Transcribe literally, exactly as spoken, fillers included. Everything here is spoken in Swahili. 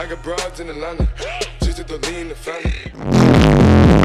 I got broads in Atlanta, just to the lean the family.